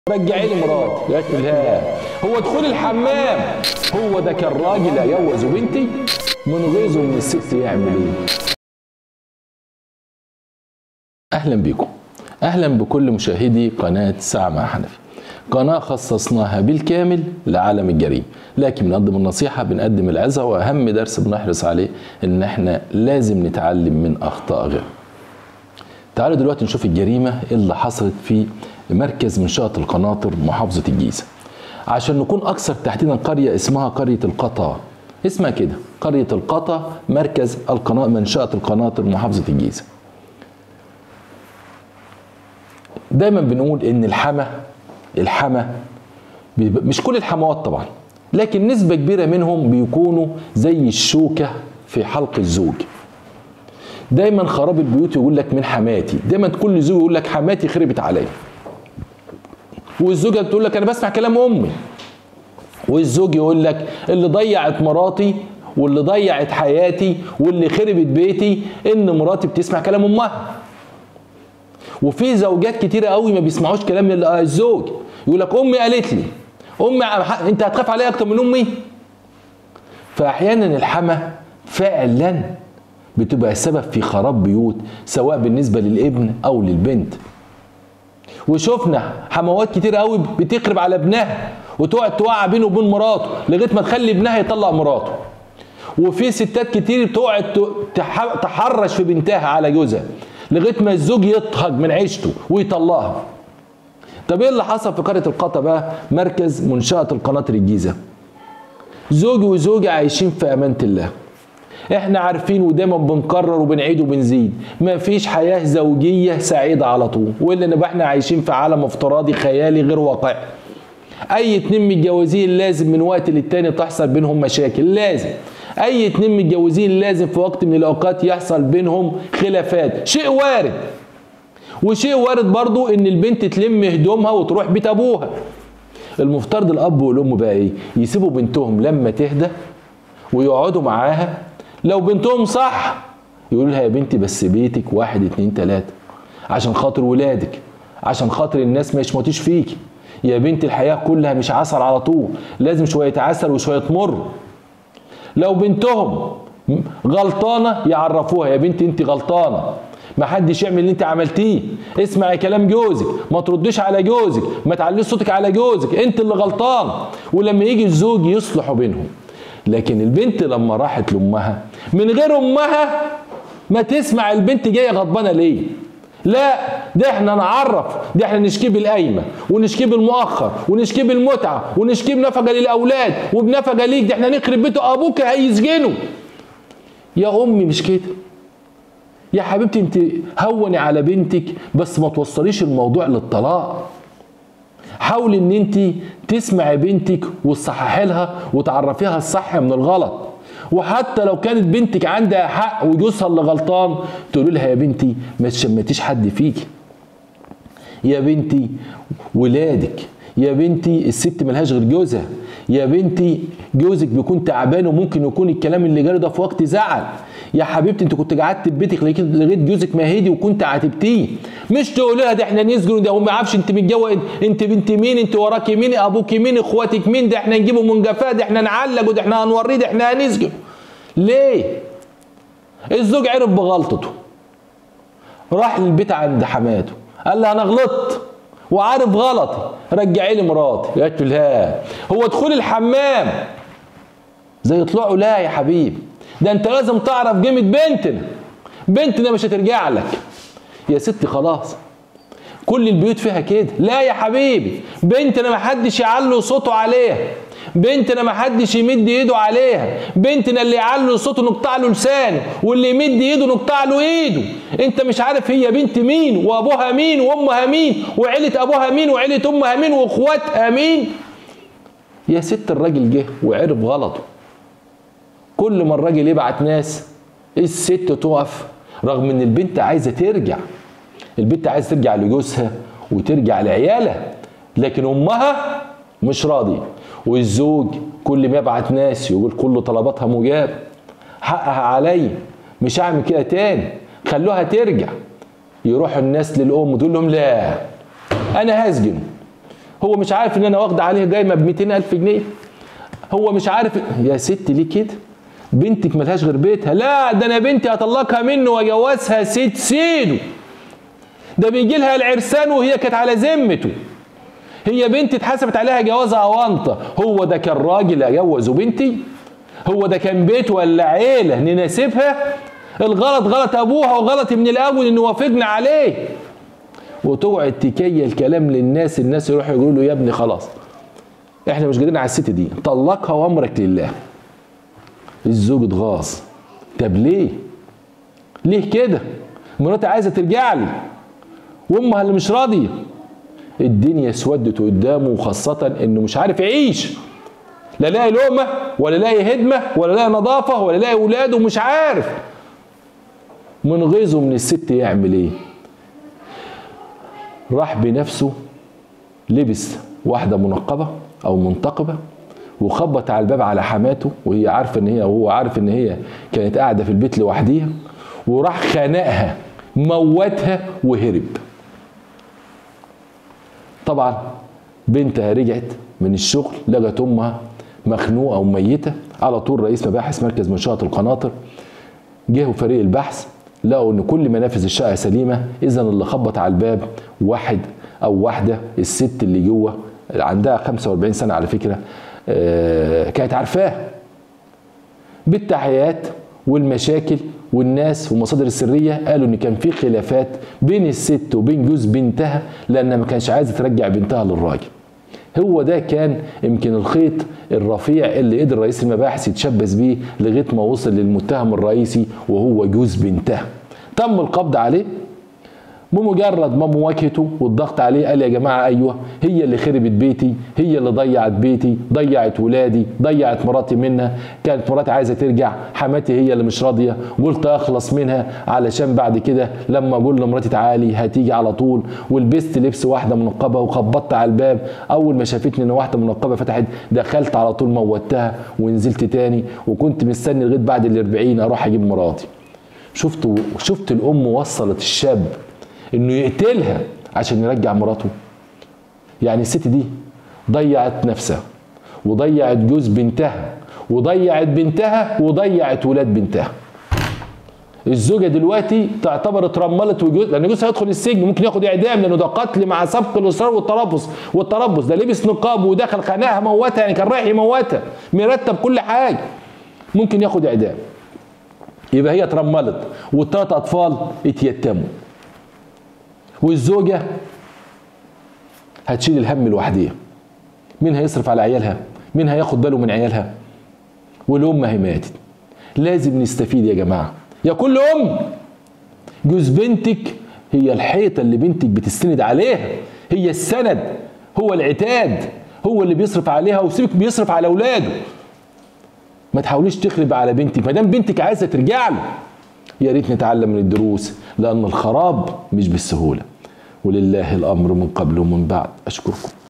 رجعي لي مراتي. قالت له لا، هو دخول الحمام هو ده كان راجل اجوز بنتي؟ من غيظه من الست يعمل ايه؟ اهلا بكم، اهلا بكل مشاهدي قناه ساعه مع حنفي، قناه خصصناها بالكامل لعالم الجريمه، لكن بنقدم النصيحه، بنقدم العظه، واهم درس بنحرص عليه ان احنا لازم نتعلم من اخطاء غيرنا. تعالوا دلوقتي نشوف الجريمه اللي حصلت في مركز منشأة القناطر محافظة الجيزة. عشان نكون أكثر تحديدا، قرية اسمها قرية القطا، اسمها كده قرية القطا، مركز منشأة القناطر محافظة الجيزة. دايما بنقول إن الحما مش كل الحموات طبعا، لكن نسبة كبيرة منهم بيكونوا زي الشوكة في حلق الزوج. دايما خراب البيوت يقول لك من حماتي، دايما كل زوج يقول لك حماتي خربت عليا، والزوجه بتقول لك انا بسمع كلام امي، والزوج يقول لك اللي ضيعت مراتي واللي ضيعت حياتي واللي خربت بيتي ان مراتي بتسمع كلام امها. وفي زوجات كتيره قوي ما بيسمعوش كلام الزوج، يقول لك امي قالت لي، امي انت هتخاف عليا اكتر من امي؟ فاحيانا الحما فعلا بتبقى سبب في خراب بيوت، سواء بالنسبه للابن او للبنت. وشفنا حموات كتير قوي بتقرب على ابنها وتقعد توقع بينه وبين مراته لغايه ما تخلي ابنها يطلق مراته. وفي ستات كتير بتقعد تحرش في بنتها على جوزها لغايه ما الزوج يطهق من عيشته ويطلقها. طب ايه اللي حصل في قريه القطا بقى، مركز منشأة القناطر الجيزه؟ زوج وزوجه عايشين في امانه الله. احنا عارفين ودايما بنكرر وبنعيد وبنزيد، مفيش حياه زوجيه سعيده على طول، والا نبقى احنا عايشين في عالم افتراضي خيالي غير واقعي. اي اتنين متجوزين لازم من وقت للتاني تحصل بينهم مشاكل، لازم اي اتنين متجوزين لازم في وقت من الاوقات يحصل بينهم خلافات، شيء وارد. وشيء وارد برضو ان البنت تلم هدومها وتروح بيت ابوها. المفترض الاب والام بقى ايه؟ يسيبوا بنتهم لما تهدى ويقعدوا معاها. لو بنتهم صح يقول لها يا بنتي بس بيتك 1 2 3 عشان خاطر ولادك، عشان خاطر الناس ما يشمتوش فيكي. يا بنتي الحياه كلها مش عسل على طول، لازم شويه عسل وشويه مر. لو بنتهم غلطانه يعرفوها يا بنتي انت غلطانه، ما حدش يعمل اللي انت عملتيه، اسمعي كلام جوزك، ما ترديش على جوزك، ما تعليش صوتك على جوزك، انت اللي غلطان. ولما يجي الزوج يصلحوا بينهم. لكن البنت لما راحت لامها من غير امها ما تسمع البنت جايه غضبانه ليه؟ لا، ده احنا نعرف، ده احنا نشكي بالقايمه ونشكي بالمؤخر ونشكي بالمتعه ونشكي بنفقه للاولاد وبنفقه ليك، ده احنا نخرب بيته ابوك هيسجنه. يا امي مش كده يا حبيبتي، انت هوني على بنتك بس ما توصليش الموضوع للطلاق. حاولي ان انت تسمعي بنتك وتصححي لها وتعرفيها الصح من الغلط. وحتى لو كانت بنتك عندها حق وجوزها اللي غلطان تقولي لها يا بنتي ما تشمتيش حد فيكي، يا بنتي ولادك، يا بنتي الست ملهاش غير جوزها، يا بنتي جوزك بيكون تعبان وممكن يكون الكلام اللي جاله ده في وقت زعل. يا حبيبتي انت كنت قعدت في بيتك لغايه جوزك ما هدي وكنت عاتبتيه، مش تقولي لها ده احنا نسجن، ده هو ما يعرفش انت متجوز، انت بنت مين، انت وراكي مين، ابوكي مين، اخواتك مين، ده احنا نجيبه من جفاه، ده احنا نعلقه، ده احنا هنوريه، ده احنا هنسجن. ليه؟ الزوج عرف بغلطته، راح للبيت عند حماته قال لها انا غلطت وعارف غلطي، رجعي لي مراتي. قالت له لا، هو دخول الحمام زي طلوعه؟ لا يا حبيبي، ده انت لازم تعرف قيمه بنتنا مش هترجع لك. يا ستي خلاص كل البيوت فيها كده. لا يا حبيبي، بنتنا ما حدش يعلي صوته عليها، بنتنا ما حدش يمد ايده عليها، بنتنا اللي يعلي صوته نقطع له لسانه، واللي يمد ايده نقطع له ايده. انت مش عارف هي بنت مين وابوها مين وامها مين وعيله ابوها مين وعيله امها مين واخواتها مين. يا ست الراجل جه وعرف غلطه. كل ما الراجل يبعت ناس الست تقف، رغم ان البنت عايزه ترجع، البنت عايزه ترجع لجوزها وترجع لعيالها، لكن امها مش راضيه. والزوج كل ما يبعت ناس يقول كل طلباتها مجاب، حقها عليا، مش هعمل كده تاني، خلوها ترجع. يروح الناس للام تقول لهم لا انا هسجن، هو مش عارف ان انا واخده عليه جايمه ب 200,000 جنيه؟ هو مش عارف؟ يا ست ليه كده؟ بنتك ملهاش غير بيتها. لا، ده انا بنتي هطلقها منه واجوزها ست سيده. ده بيجي لها العرسان وهي كانت على ذمته. هي بنتي اتحسبت عليها جوازها اونطه. هو ده كان راجل اجوز بنتي؟ هو ده كان بيت ولا عيله نناسبها؟ الغلط غلط ابوها وغلط من الاول انه وافقنا عليه. وتقعد تكيل الكلام للناس، الناس يروحوا يقولوا له يا ابني خلاص احنا مش قادرين على الست دي، طلقها وامرك لله. الزوج اتغاظ. طب ليه؟ ليه كده؟ مراتي عايزه ترجع لي وامها اللي مش راضيه. الدنيا اسودت قدامه، وخاصه انه مش عارف يعيش، لا لاقي لقمه ولا لاقي هدمه ولا لاقي نظافه ولا لاقي اولاده، ومش عارف. من غيظه من الست يعمل ايه؟ راح بنفسه لبس واحده منقبه او منتقبه وخبط على الباب على حماته، وهي عارفه ان هي، وهو عارف ان هي كانت قاعده في البيت لوحديها، وراح خانقها موتها وهرب. طبعا بنتها رجعت من الشغل لقت امها مخنوقه وميته. على طول رئيس مباحث مركز منشاه القناطر جه فريق البحث، لقوا ان كل منافذ الشقه سليمه. اذا اللي خبط على الباب واحد او واحده، الست اللي جوه عندها 45 سنه على فكره، كانت عارفاه. بالتحيات والمشاكل والناس والمصادر السريه قالوا ان كان في خلافات بين الست وبين جوز بنتها، لانها ما كانش عايزه ترجع بنتها للراجل. هو ده كان يمكن الخيط الرفيع اللي قدر رئيس المباحث يتشبث بيه لغايه ما وصل للمتهم الرئيسي وهو جوز بنتها. تم القبض عليه بمجرد ما مواجهته والضغط عليه. قال يا جماعه ايوه، هي اللي خربت بيتي، هي اللي ضيعت بيتي، ضيعت ولادي، ضيعت مراتي منها. كانت مراتي عايزه ترجع، حماتي هي اللي مش راضيه، قلت اخلص منها علشان بعد كده لما اقول لمراتي تعالي هتيجي على طول. ولبست لبس واحده منقبه وخبطت على الباب. اول ما شافتني ان واحده منقبه فتحت، دخلت على طول موتها ونزلت تاني، وكنت مستني لغايه بعد ال40 اروح اجيب مراتي. شفت الام وصلت الشاب انه يقتلها عشان يرجع مراته. يعني الست دي ضيعت نفسها وضيعت جوز بنتها وضيعت بنتها وضيعت ولاد بنتها. الزوجه دلوقتي تعتبر اترملت، لان جوزها هيدخل السجن، ممكن ياخد اعدام، لانه ده قتل مع سبق الاصرار والتربص. ده لبس نقاب ودخل خناقها موتها، يعني كان رايح يموتها، مرتب كل حاجه، ممكن ياخد اعدام. يبقى هي اترملت والثلاث اطفال اتيتموا، والزوجة هتشيل الهم لوحديها. مين هيصرف على عيالها؟ مين هياخد باله من عيالها؟ والأم هي ماتت. لازم نستفيد يا جماعة، يا كل أم. جوز بنتك هي الحيطة اللي بنتك بتستند عليها، هي السند، هو العتاد، هو اللي بيصرف عليها، وسيبك بيصرف على أولاده. ما تحاوليش تخرب على بنتك ما دام بنتك عايزة ترجع له. يا ريت نتعلم من الدروس، لأن الخراب مش بالسهولة. ولله الأمر من قبل ومن بعد. أشكركم.